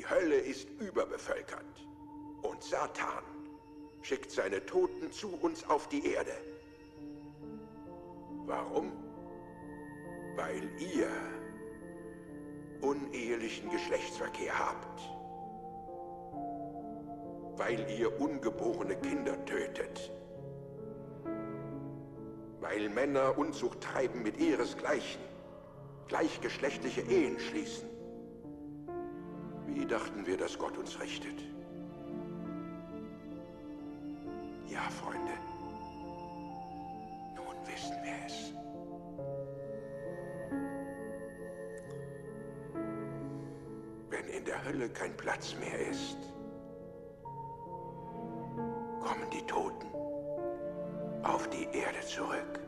Hölle ist überbevölkert. Und Satan schickt seine Toten zu uns auf die Erde. Warum? Weil ihr unehelichen Geschlechtsverkehr habt. Weil ihr ungeborene Kinder tötet. Weil Männer Unzucht treiben mit ihresgleichen, gleichgeschlechtliche Ehen schließen. Wie dachten wir, dass Gott uns richtet? Ja, Freunde. Nun wissen wir es. Wenn in der Hölle kein Platz mehr ist, kommen die Toten auf die Erde zurück.